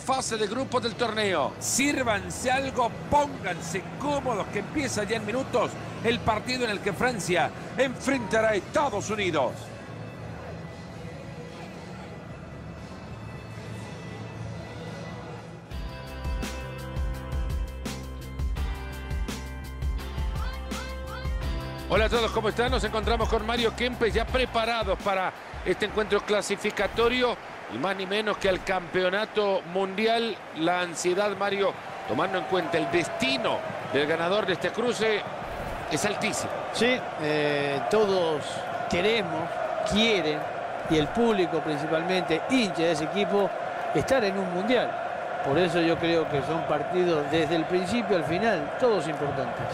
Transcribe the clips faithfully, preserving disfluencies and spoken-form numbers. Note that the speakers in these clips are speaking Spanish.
Fase de grupos del torneo. Sírvanse algo, pónganse cómodos, que empieza ya en minutos el partido en el que Francia enfrentará a Estados Unidos. Hola a todos, ¿cómo están? Nos encontramos con Mario Kempes ya preparados para este encuentro clasificatorio y más ni menos que al campeonato mundial. La ansiedad, Mario, tomando en cuenta el destino del ganador de este cruce, es altísimo. Sí, eh, todos queremos, quieren, y el público principalmente, hincha de ese equipo, estar en un mundial. Por eso yo creo que son partidos desde el principio al final, todos importantes.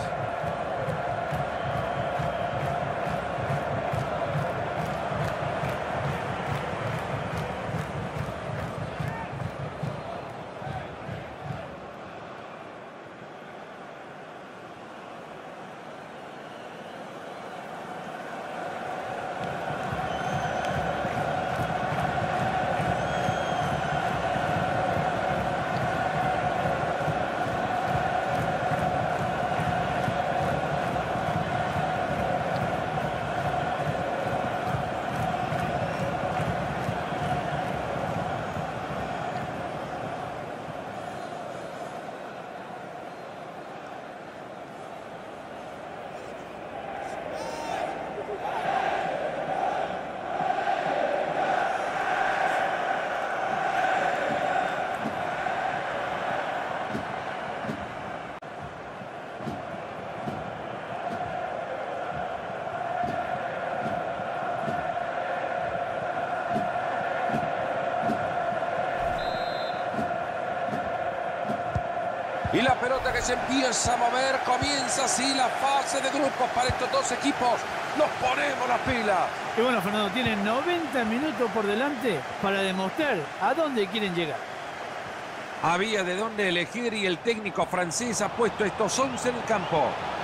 Y la pelota que se empieza a mover, comienza así la fase de grupos para estos dos equipos. Nos ponemos las pilas. Y bueno, Fernando, tienen noventa minutos por delante para demostrar a dónde quieren llegar. Había de dónde elegir y el técnico francés ha puesto estos once en el campo.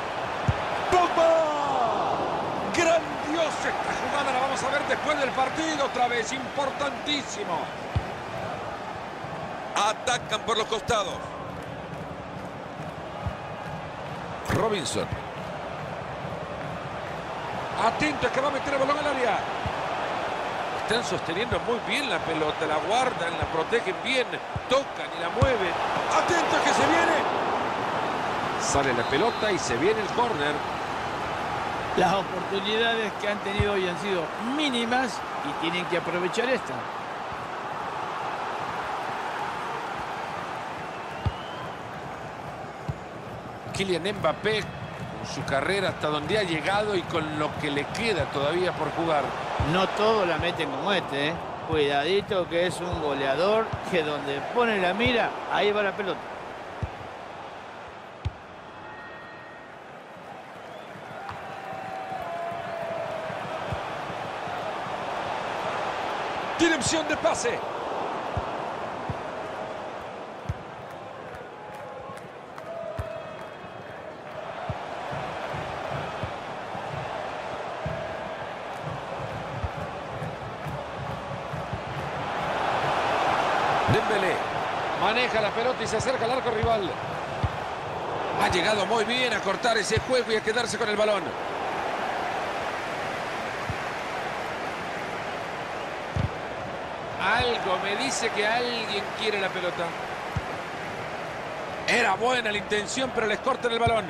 ¡Pogba! ¡Grandiosa esta jugada! La vamos a ver después del partido otra vez. Importantísimo. Atacan por los costados. Robinson. Atento, es que va a meter el balón al área. Están sosteniendo muy bien la pelota, la guardan, la protegen bien, tocan y la mueven. Atento, es que se viene. Sale la pelota y se viene el córner. Las oportunidades que han tenido hoy han sido mínimas y tienen que aprovechar esta. Kylian Mbappé, con su carrera hasta donde ha llegado y con lo que le queda todavía por jugar. No todos la meten como este, ¿eh? Cuidadito que es un goleador que donde pone la mira, ahí va la pelota. Tiene opción de pase. Dembélé maneja la pelota y se acerca al arco rival. Ha llegado muy bien a cortar ese juego y a quedarse con el balón. Algo me dice que alguien quiere la pelota. Era buena la intención, pero les cortan el balón.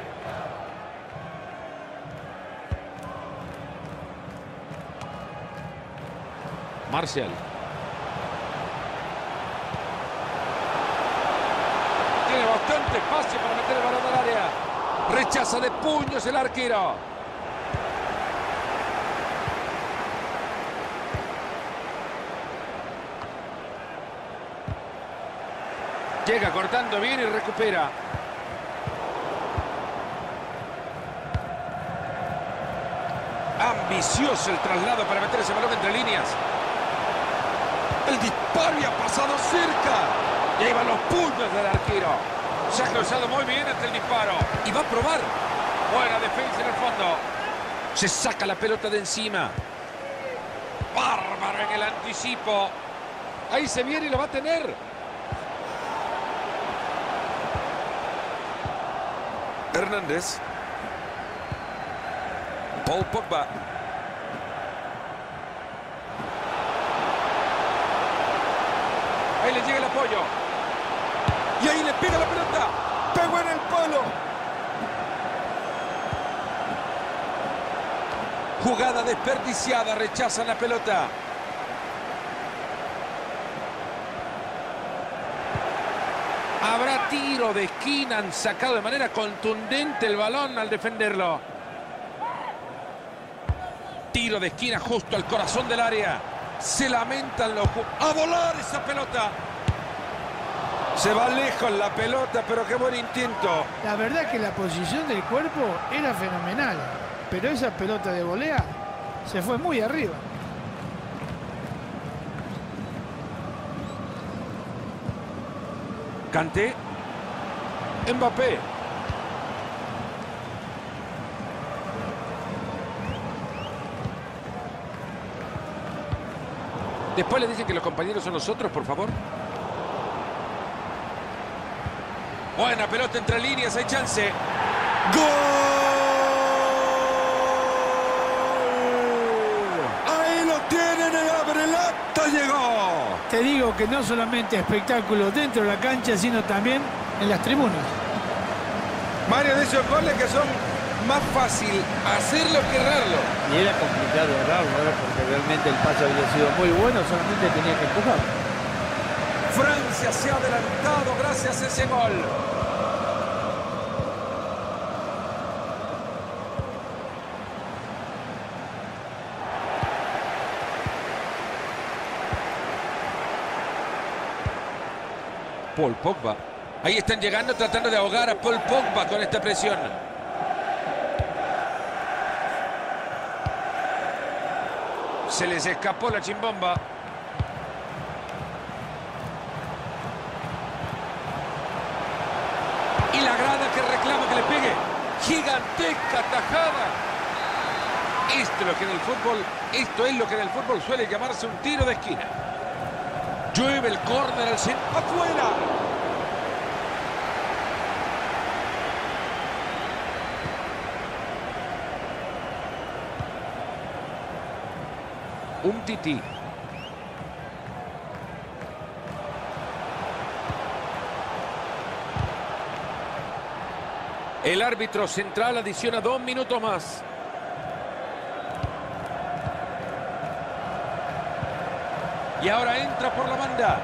Marcial. Tiene bastante espacio para meter el balón al área. Rechaza de puños el arquero. Llega cortando bien y recupera. Ambicioso el traslado para meter ese balón entre líneas. El disparo y ha pasado cerca. Y ahí van los puños del arquero. Se ha cruzado muy bien ante el disparo. Y va a probar. Buena defensa en el fondo. Se saca la pelota de encima. Bárbaro en el anticipo. Ahí se viene y lo va a tener. Hernández. Paul Pogba. Ahí le llega el apoyo. Y ahí le pega la pelota. Pegó en el palo. Jugada desperdiciada. Rechazan la pelota. Habrá tiro de esquina. Han sacado de manera contundente el balón al defenderlo. Tiro de esquina justo al corazón del área. Se lamentan los... ¡A volar esa pelota! Se va lejos la pelota, pero qué buen intento. La verdad que la posición del cuerpo era fenomenal. Pero esa pelota de volea se fue muy arriba. Kanté. Mbappé. Después le dicen que los compañeros son nosotros, por favor. Buena pelota entre líneas, hay chance. ¡Gol! Ahí lo tienen, el Abrelata llegó. Te digo que no solamente espectáculo dentro de la cancha, sino también en las tribunas. Varios de esos goles que son más fácil hacerlo que errarlo. Y era complicado errarlo, ¿verdad? Porque realmente el pase había sido muy bueno, solamente tenía que empujar. Francia se ha adelantado gracias a ese gol. Paul Pogba. Ahí están llegando tratando de ahogar a Paul Pogba con esta presión. Se les escapó la chimbomba. Y la grada que reclama que le pegue. Gigantesca tajada. Esto es lo que en el fútbol, esto es lo que en el fútbol suele llamarse un tiro de esquina. Llueve el córner al centro. ¡Afuera! Un tití. El árbitro central adiciona dos minutos más. Y ahora entra por la banda.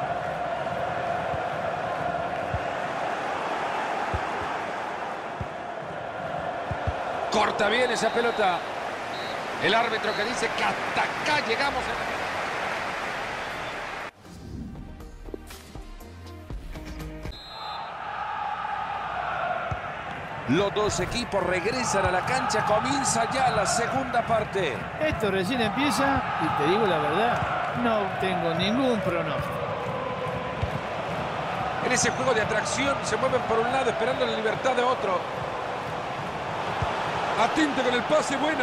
Corta bien esa pelota. El árbitro que dice que hasta acá llegamos. Los dos equipos regresan a la cancha. Comienza ya la segunda parte. Esto recién empieza y te digo la verdad, no tengo ningún pronóstico. En ese juego de atracción se mueven por un lado esperando la libertad de otro. Atento con el pase, bueno.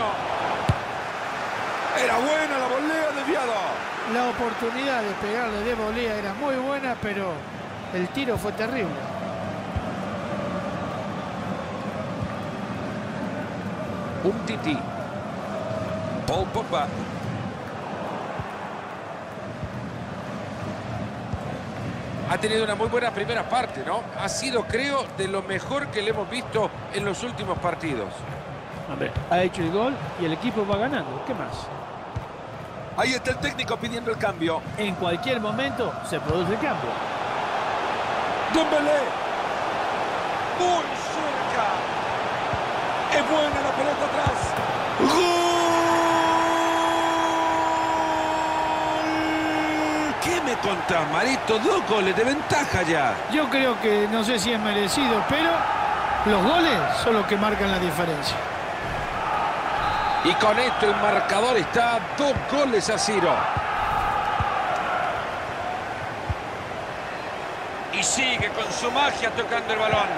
Era buena la volea desviado. La oportunidad de pegarle de volea era muy buena, pero el tiro fue terrible. Un tití. Paul Pogba. Ha tenido una muy buena primera parte, ¿no? Ha sido, creo, de lo mejor que le hemos visto en los últimos partidos. Hombre, ha hecho el gol y el equipo va ganando. ¿Qué más? Ahí está el técnico pidiendo el cambio. En cualquier momento se produce el cambio. Dembélé. Muy cerca. Es buena la pelota atrás. ¡Gol! ¿Qué me contás, Marito? Dos goles de ventaja ya. Yo creo que no sé si es merecido, pero los goles son los que marcan la diferencia. Y con esto el marcador está a dos goles a cero. Y sigue con su magia tocando el balón.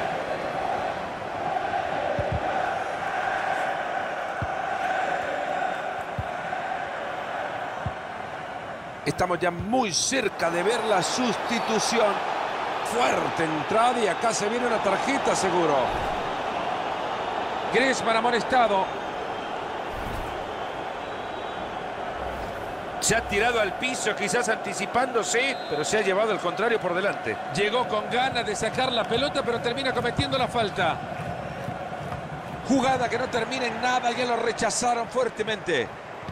Estamos ya muy cerca de ver la sustitución. Fuerte entrada y acá se viene una tarjeta seguro. Griezmann amonestado. Se ha tirado al piso, quizás anticipándose, pero se ha llevado al contrario por delante. Llegó con ganas de sacar la pelota, pero termina cometiendo la falta. Jugada que no termina en nada, ya lo rechazaron fuertemente.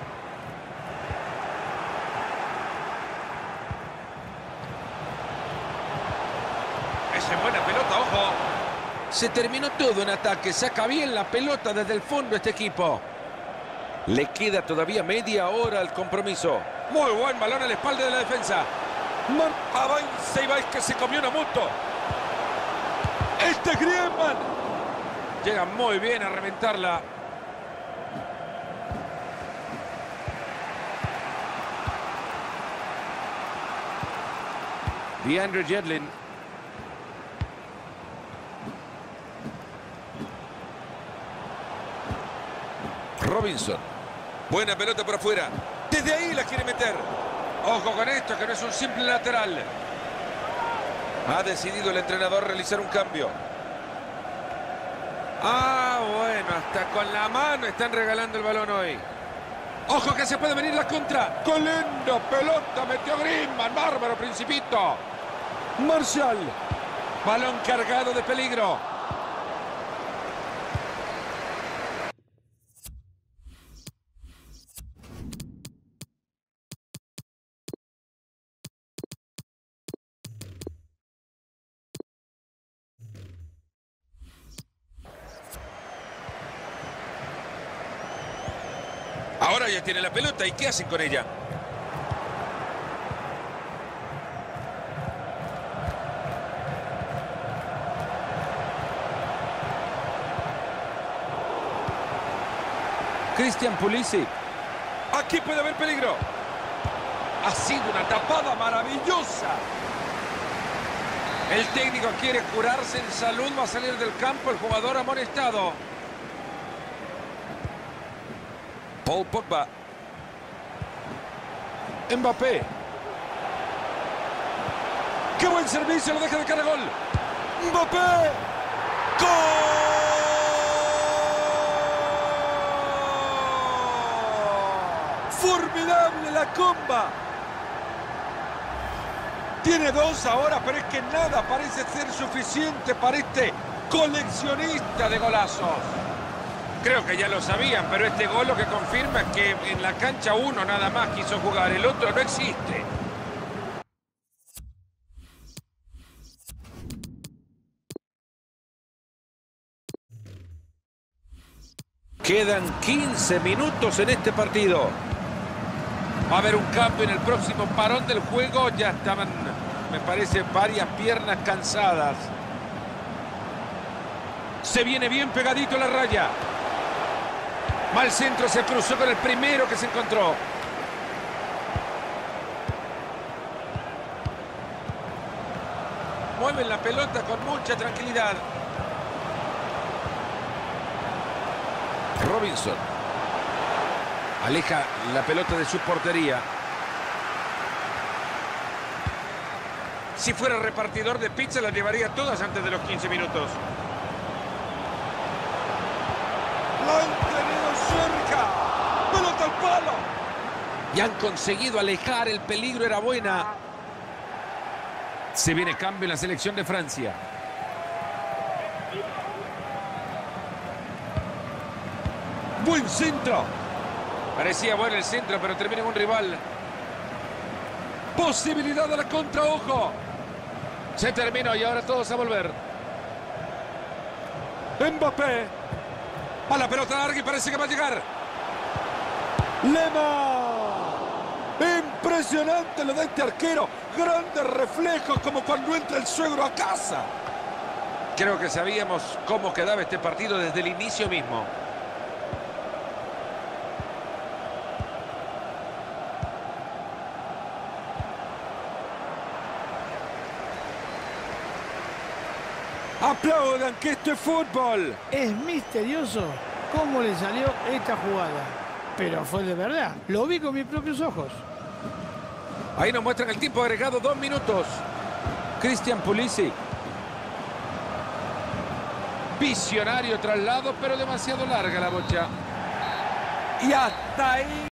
Esa es buena pelota, ojo. Se terminó todo en ataque, saca bien la pelota desde el fondo este equipo. Le queda todavía media hora al compromiso. Muy buen balón a la espalda de la defensa. Man, avanza y va, es que se comió una moto. Este es Griezmann. Llega muy bien a reventarla. DeAndre Yedlin. Robinson. Buena pelota por afuera. Desde ahí la quiere meter. Ojo con esto, que no es un simple lateral. Ha decidido el entrenador realizar un cambio. Ah, bueno, hasta con la mano están regalando el balón hoy. Ojo que se puede venir la contra. ¡Qué lindo! Pelota metió Griezmann. Bárbaro, Principito. Martial. Balón cargado de peligro. Ahora ya tiene la pelota. ¿Y qué hacen con ella? Christian Pulisic. Aquí puede haber peligro. Ha sido una tapada maravillosa. El técnico quiere curarse en salud. Va a salir del campo el jugador amonestado. Paul Pogba. Mbappé. ¡Qué buen servicio! Lo deja de cara a gol. ¡Mbappé! ¡Gol! ¡Formidable la comba! Tiene dos ahora, pero es que nada parece ser suficiente para este coleccionista de golazos. Creo que ya lo sabían, pero este gol lo que confirma es que en la cancha uno nada más quiso jugar, el otro no existe. Quedan quince minutos en este partido. Va a haber un cambio en el próximo parón del juego. Ya estaban, me parece, varias piernas cansadas. Se viene bien pegadito a la raya. Mal centro, se cruzó con el primero que se encontró. Mueven la pelota con mucha tranquilidad. Robinson. Aleja la pelota de su portería. Si fuera repartidor de pizza, las llevaría todas antes de los quince minutos. ¡Lo han tenido cerca! ¡Pelota al palo! Y han conseguido alejar, el peligro era buena. Se viene cambio en la selección de Francia. ¡Buen centro! Parecía bueno el centro, pero termina en un rival. Posibilidad de la contra, ojo. Se terminó y ahora todos a volver. Mbappé. A la pelota larga y parece que va a llegar. Lema. Impresionante lo de este arquero. Grandes reflejos como cuando entra el suegro a casa. Creo que sabíamos cómo quedaba este partido desde el inicio mismo. Aplaudan que esto es fútbol. Es misterioso cómo le salió esta jugada. Pero fue de verdad. Lo vi con mis propios ojos. Ahí nos muestran el tiempo agregado, dos minutos. Christian Pulisic. Visionario traslado, pero demasiado larga la bocha. Y hasta ahí.